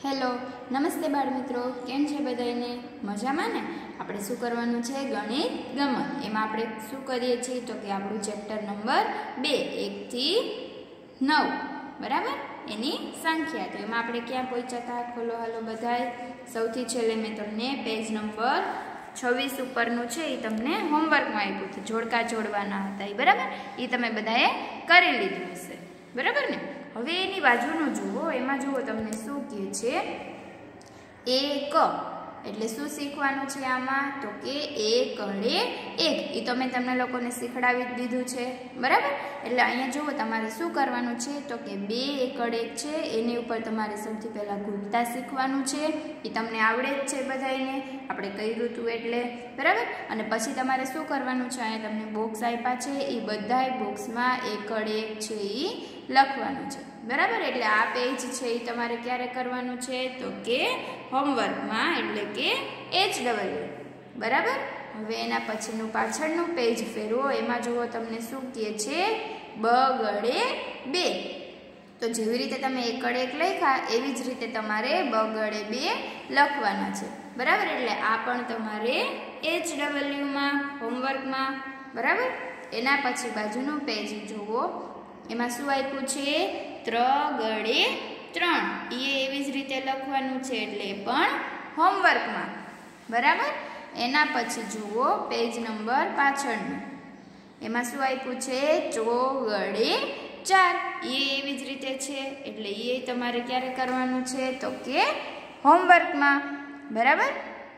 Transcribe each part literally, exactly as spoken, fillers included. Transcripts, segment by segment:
Hello नमस्ते बाळ मित्रों, केम छे बधाने? मजामां ने? आपणे शुं करवानुं छे? गणित गमत। एमां आपणे शुं करीए छीए तो कि आपणुं चेप्टर नंबर बे एक थी नौ बराबर एनी संख्या। तो एमां आपणे क्यां पहोंच्या हता? खोलो हालो बधाय। सौथी छेल्ले मैं तमने पेज नंबर छवीस उपरनुं छे ए तमने होमवर्कमां आप्युं हतुं, जोड़का जोड़वाना हता ए बराबर। ए तमे बधाए करी लीधुं हशे बराबर ने। हवे एनी बाजुनुं जुओ, एमां जुओ तमने शुं कहे छे एक एटले शुं शीखवानुं छे आमां तो के एक अड़े एक। ए तो मैं तमने लोकोने शीखवाडी दीधुं छे बराबर। एटले अहींया जुओ तमारे शुं करवानुं छे तो के बे एकड़ एक छे एनी उपर तमारे सौथी पहेला गुणता शीखवानुं छे। ए तमने आवडे ज छे बधाईने, आपणे कर्युं हतुं एटले बराबर। अने पछी तमारे शुं करवानुं छे, अहींया तमने बोक्स आप्या छे ए बधाय बोक्समां एकड़ एक छे ए लखवानुं छे बराबर। एटले आ पेज छे ए तमारे क्यारे करवानुं छे तो के होमवर्कमां एटले के एच डबल्यू बराबर। हवे एना पछीनुं पाछळनुं पेज फेरवो, एमां जुओ तमने शुं कहे छे ब गड़े बे। तो जेवी रीते तमे एकड़ एक लख्या एवी ज रीते तमारे ब गड़े बे लखवाना छे बराबर। एटले आ पण तमारे एच डबल्यू मां होमवर्कमां बराबर। एना पछी बाजुनुं पेज जुओ, एमां शुं आप्युं छे त्र गड़े त्रण। ए एवी ज रीते लखवानुं छे एटले पण होमवर्कमां बराबर। एना पछी जुओ पेज नंबर पाछळनुं, एमां शुं आप्युं छे चो गड़े चार। ए एवी ज रीते छे एटले ए तमारे क्यारे करवानुं छे तो के होमवर्कमां बराबर।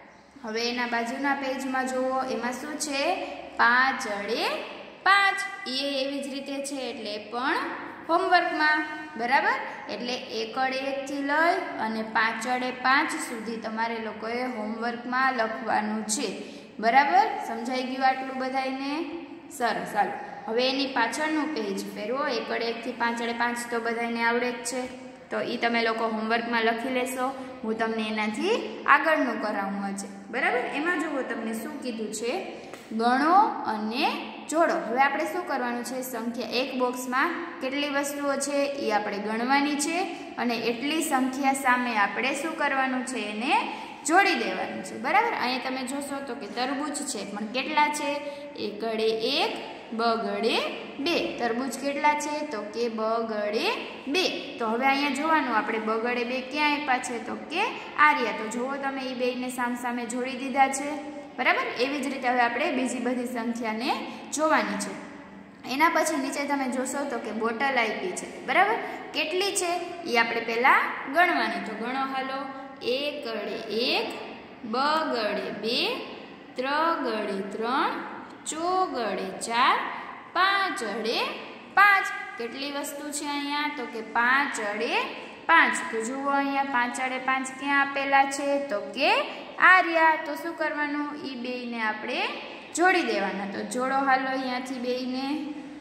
हवे एना बाजुना पेजमां जुओ, एमां शुं छे पांच अड़े पांच। ए एवी ज रीते छे एटले पण होमवर्कमां बराबर। एटले एकड़ एक थी लई अने पांच अड़े पांच सुधी तमारे लोकोए होमवर्कमां लखवानुं छे बराबर। समजाई गयुं आटलुं बधाईने? सरस। हालो हवे एनी पाछळनुं पेज फेरवो। एकड़ एक थी पांच अड़े पांच तो बधाईने आवडे ज छे, तो ई तमे लोको होमवर्कमां लखी लेशो। हूँ तमने एनाथी आगळनुं करावुं हजे बराबर। एमां जुओ तमने शुं कीधुं छे गणो अने जोड़ो। हवे आपणे शुं करवानुं छे, संख्या एक बोक्समां केटली वस्तुओ छे ए आपणे गणवानी छे अने एटली संख्या सामे आपणे शुं करवानुं छे एने जोड़ी देवानुं छे बराबर। अहीं तमे जोशो तो के तरबूच छे पण केटला छे एक गड़े एक ब गड़े बे। तरबूच केटला छे तो के ब गड़े बे। तो हवे अहींया जोवानुं आपणे ब गड़े बे क्यां आप्या छे तो के आ रह्या। तो जुओ तमे ए बेयने सामसामे जोड़ी दीधा छे बराबर। एवी ज रीते हवे आपणे बीजी बधी संख्याने जोवानी छे। एना पछी नीचे तमे जोशो तो के बोटल आपी छे बराबर। केटली छे ए आपणे पहेला गणवानी। तो गणो हालो एक गड़े एक ब गड़े बे त्र गड़े त्रण चो गड़े चार पांच अड़े पांच। केटली वस्तु छे अहींया तो के पांच अड़े पांच। तो जुओ अहींया पांच अड़े पांच क्यां आपेला छे तो के आ रह्या। तो शुं करवानुं, ई बेयने आपणे जोड़ी देवाना। तो जोड़ो हालो अहींयाथी बेयने।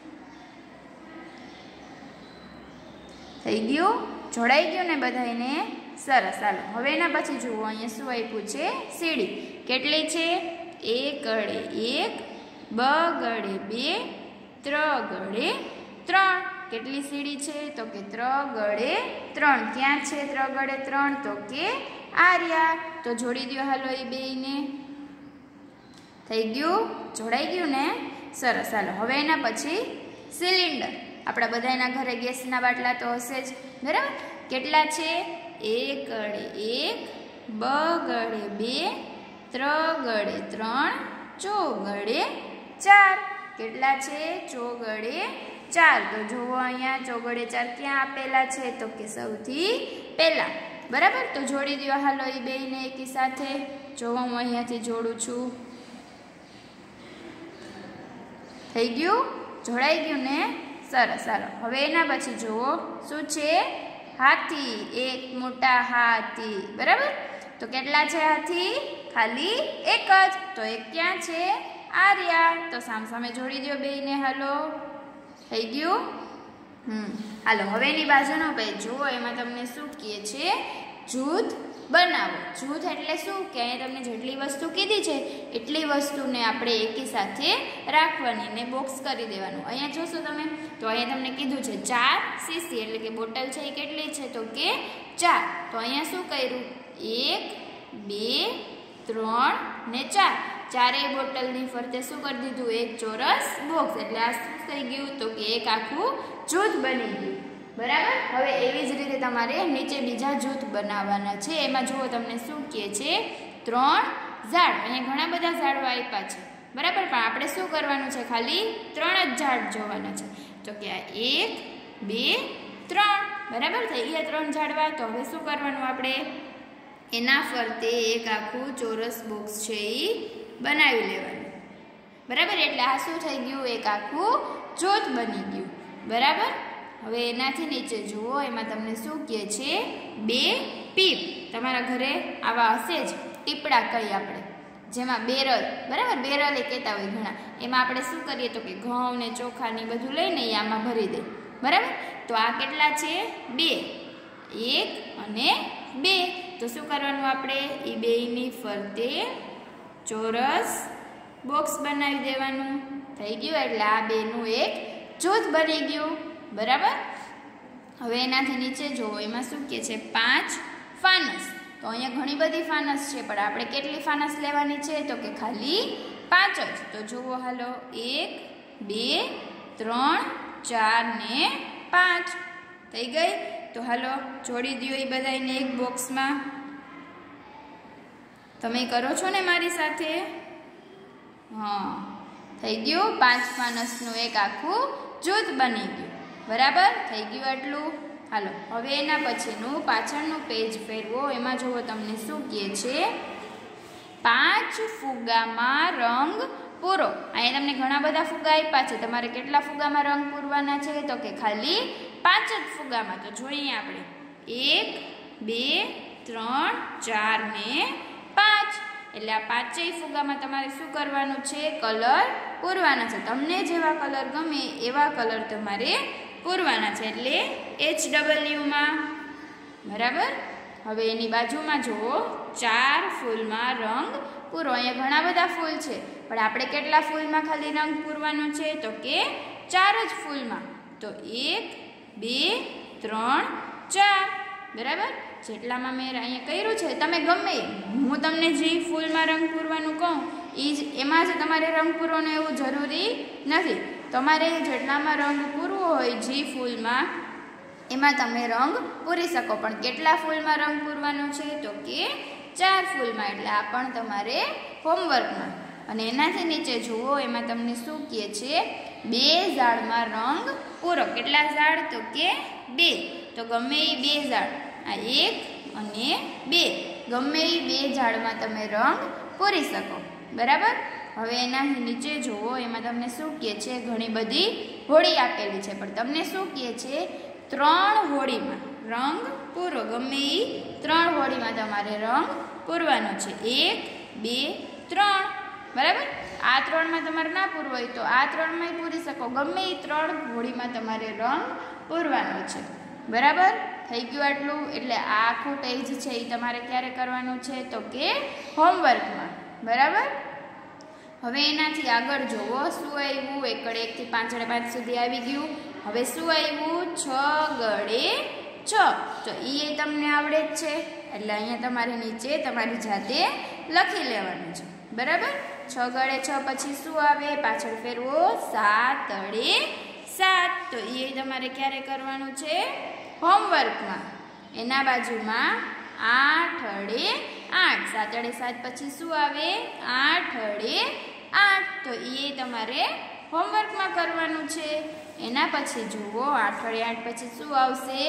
थई गयुं? जोड़ाई गयुं ने बधाईने? सरस। हालो हवे एना पछी जुओ अहींया शुं आप्युं छे सीडी। केटली छे एक गड़े एक ब गड़े बे त्र गड़े त्रण। केटली सीडी छे तो के त्र गड़े त्रण। क्यां छे त्र गड़े त्रण तो के आ रह्या। तो जोड़ी दो हालो ए बेयने। थई गयुं? जोड़ाई गयुं ने? सरस। हालो हवे एना पछी सिलिंडर। आपणा बधायना घरे गैसना बाटला तो हशे ज बराबर। केटला छे एक गड़े एक ब गड़े बे त्र गड़े त्रण चो गड़े चार। केटला छे चो गड़े चार। तो जुओ अहींया चो गड़े चार क्यां आपेला छे तो के सौथी पहेला बराबर। तो जोड़ी दो हालो ए बेयने एकी साथे। जो हूँ अहींयाथी जोड़ू छुं। थई गयुं? जोड़ाई गयुं ने? सरस। हालो हवे एना पछी जुओ शुं छे हाथी। एक मोटा हाथी बराबर। तो केटला छे हाथी? खाली एक ज। तो एक क्यां छे? आ रह्या। तो सामसामे जोड़ी दो बेयने हालो। थई गयुं? हम्म हालो हवे एनी बाजुनो पेज जुओ, एमां तमने शुं कहे छे जूथ બનાવો. જૂથ એટલે શું કે અહીંયા તમને જેટલી વસ્તુ કીધી છે એટલી વસ્તુને આપણે એકી સાથે રાખવાની ને બોક્સ કરી દેવાનું. અહીંયા જોશો તમે તો અહીંયા તમને કીધું છે ચાર સીસી એટલે કે બોટલ છે એ કેટલી છે તો કે ચાર. તો અહીંયા શું કર્યું એક બે ત્રણ ને ચાર ચારેય બોટલની ફરતે શું કરી દીધું એક ચોરસ બોક્સ. એટલે આ શું થઈ ગયું તો કે એક આખું જૂથ બની ગયું. બરાબર. હવે એવી જ રીતે તમારે નીચે બીજા જૂથ બનાવવાના છે. એમાં જુઓ તમને શું કહે છે ત્રણ ઝાડ. અહીંયા ઘણા બધા ઝાડવા આપ્યા છે બરાબર, પણ આપણે શું કરવાનું છે ખાલી ત્રણ જ ઝાડ જોવાના છે. તો કે આ એક બે ત્રણ બરાબર થઈ ગયા ત્રણ ઝાડવા. તો હવે શું કરવાનું આપણે એના ફરતે એક આખું ચોરસ બોક્સ છે એ બનાવી લેવાનું બરાબર. એટલે આ શું થઈ ગયું એક આખું જૂથ બની ગયું બરાબર. હવે એનાથી નીચે જુઓ એમાં તમને શું કહે છે બે પીપ. તમારા ઘરે આવા હશે જ ટીપડા કહીએ આપણે, જેમાં બેરલ બરાબર બેરલ એ કહેતા હોય ઘણા. એમાં આપણે શું કરીએ તો કે ઘઉં ને ચોખા ને બધું લઈને એ આમાં ભરી દે બરાબર. તો આ કેટલા છે બે, એક અને બે. તો શું કરવાનું આપણે એ બેયની ફરતે ચોરસ બોક્સ બનાવી દેવાનું. થઈ ગયું. એટલે આ બેનું એક જૂથ બની ગયું બરાબર. હવે એનાથી નીચે જુઓ એમાં શું કહે છે પાંચ ફાનસ. તો અહીંયા ઘણી બધી ફાનસ છે પણ આપણે કેટલી ફાનસ લેવાની છે તો કે ખાલી પાંચ જ. તો જુઓ હાલો એક બે ત્રણ ચાર ને પાંચ થઈ ગઈ. તો હાલો જોડી દો એ બધાને એક બોક્સમાં. તમે કરો છો ને મારી સાથે? હા થઈ ગયું. પાંચ ફાનસનું એક આખું જૂથ બની ગયું બરાબર. થઈ ગયું આટલું. હાલો હવે એના પછીનું પાછળનું પેજ ફેરવો. એમાં જુઓ તમને શું કહે છે પાંચ ફુગ્ગામાં રંગ પૂરો. અહીંયા તમને ઘણા બધા ફુગ્ગા આપ્યા છે. તમારે કેટલા ફુગ્ગામાં રંગ પૂરવાના છે તો કે ખાલી પાંચ જ ફુગ્ગામાં. તો જોઈએ આપણે એક બે ત્રણ ચાર ને પાંચ. એટલે આ પાંચેય ફુગ્ગામાં તમારે શું કરવાનું છે કલર પૂરવાના છે. તમને જેવા કલર ગમે એવા કલર તમારે પૂરવાના છે. એટલે એચ ડબલ્યુમાં બરાબર. હવે એની બાજુમાં જુઓ ચાર ફૂલમાં રંગ પૂરો. અહીંયા ઘણા બધા ફૂલ છે પણ આપણે કેટલા ફૂલમાં ખાલી રંગ પૂરવાનો છે તો કે ચાર જ ફૂલમાં. તો એક બે ત્રણ ચાર બરાબર. જેટલામાં મેં અહીંયા કર્યું છે તમે ગમે હું તમને જે ફૂલમાં રંગ પૂરવાનું કહું એ જ એમાં જ તમારે રંગ પૂરવાનો એવું જરૂરી નથી. તમારે જેટલામાં રંગ પૂરવો હોય જે ફૂલમાં એમાં તમે રંગ પૂરી શકો. પણ કેટલા ફૂલમાં રંગ પૂરવાનો છે તો કે ચાર ફૂલમાં. એટલે આ પણ તમારે હોમવર્કમાં. અને એનાથી નીચે જુઓ એમાં તમને શું કહે છે બે ઝાડમાં રંગ પૂરો. કેટલા ઝાડ તો કે બે. તો ગમે એ બે ઝાડ આ એક અને બે ગમે એ બે ઝાડમાં તમે રંગ પૂરી શકો બરાબર. હવે એનાથી નીચે જુઓ એમાં તમને શું કહે છે ઘણી બધી હોળી આપેલી છે પણ તમને શું કહે છે ત્રણ હોળીમાં રંગ પૂરો. ગમે એ ત્રણ હોળીમાં તમારે રંગ પૂરવાનો છે. એક બે ત્રણ બરાબર. આ ત્રણમાં તમારે ના પૂરવો હોય તો આ ત્રણમાં પૂરી શકો. ગમે એ ત્રણ હોળીમાં તમારે રંગ પૂરવાનો છે બરાબર. થઈ ગયું આટલું. એટલે આ આખું પેજ છે એ તમારે ક્યારે કરવાનું છે તો કે હોમવર્કમાં બરાબર. હવે એનાથી આગળ જુઓ શું આવ્યું એકડે એકથી પાંચડે પાંચ સુધી આવી ગયું. હવે શું આવ્યું છ ગળે છ. તો એ તમને આવડે જ છે એટલે અહીંયા તમારે નીચે તમારી જાતે લખી લેવાનું છે બરાબર. છ ગળે છ પછી શું આવે પાછળ ફેરવો સાત અડે સાત. તો એ તમારે ક્યારે કરવાનું છે હોમવર્કમાં. એના બાજુમાં આઠ અડે આઠ. સાત અડે સાત પછી શું આવે આઠ અડે આઠ. તો એ તમારે હોમવર્કમાં કરવાનું છે. એના પછી જુઓ આઠ અડે આઠ પછી શું આવશે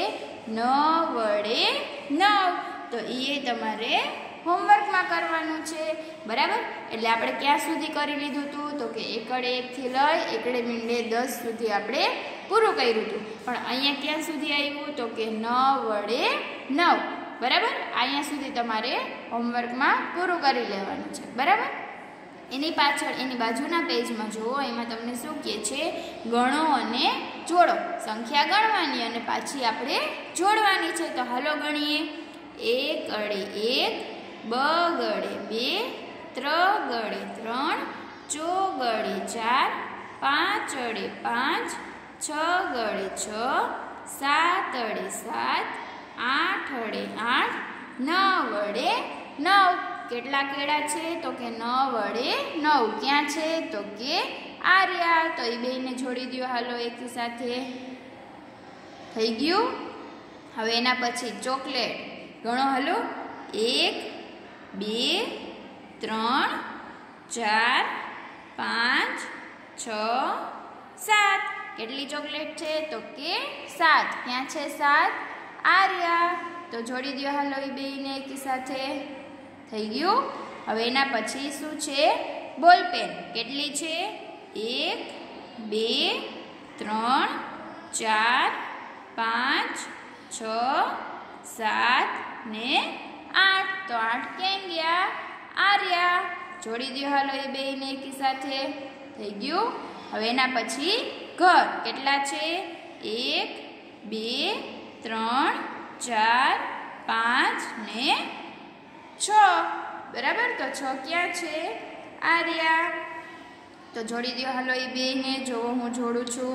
નવ અડે નવ. તો એ તમારે હોમવર્કમાં કરવાનું છે બરાબર. એટલે આપણે ક્યાં સુધી કરી લીધું હતું તો કે એકડે એકથી લઈ એકડે મીંડે દસ સુધી આપણે પૂરું કર્યું હતું. પણ અહીંયા ક્યાં સુધી આવ્યું તો કે નવ વડે નવ બરાબર. અહીંયા સુધી તમારે હોમવર્કમાં પૂરું કરી લેવાનું છે બરાબર. એની પાછળ એની બાજુના પેજમાં જુઓ એમાં તમને શું કહે છે ગણો અને જોડો. સંખ્યા ગણવાની અને પાછી આપણે જોડવાની છે. તો હાલો ગણીએ. એક ગળે એક, બ ગળે બે, ત્ર ગળે ત્રણ, ચો ગળે ચાર, પાંચ ગળે પાંચ, છ ગળે છ, સાત ગળે સાત, આઠ ગળે આઠ, નવ વડે નવ. કેટલા કેળા છે? તો કે નવ વડે નવ. ક્યાં છે? તો કે આર્યા. તો એ બેને જોડી દો હાલો એકી સાથે. થઈ ગયું. હવે એના પછી ચોકલેટ ગણો હાલો. એક, બે, ત્રણ, ચાર, પાંચ, છ, સાત. કેટલી ચોકલેટ છે? તો કે સાત. ક્યાં છે સાત? આર્યા. તો જોડી દો હાલો એ બેને એકી સાથે. થઈ ગયું. હવે એના પછી શું છે? બોલપેન. કેટલી છે? એક, બે, ત્રણ, ચાર, પાંચ, છ, સાત ને આઠ. તો આઠ ક્યાં ગયા? આર્યા. જોડી દો હાલો એ બેને એકી સાથે. થઈ ગયું. હવે એના પછી ઘર. કેટલા છે? એક, બે, ત્રણ, ચાર, પાંચ ને છ. બરાબર. તો છ ક્યાં છે? આર્યા. તો જોડી દો હાલો એ બેને. જો હું જોડું છું.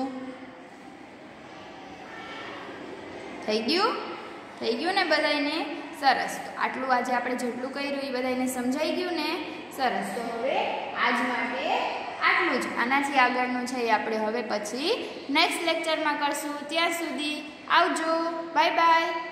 થઈ ગયું? થઈ ગયું ને બધાને? સરસ. તો આટલું આજે આપણે જેટલું કર્યું એ બધાને સમજાઈ ગયું ને? સરસ. તો હવે આજ માટે આટલું જ. આનાથી આગળનું છે એ આપણે હવે પછી નેક્સ્ટ લેક્ચરમાં કરશું. ત્યાં સુધી આવજો. Bye by.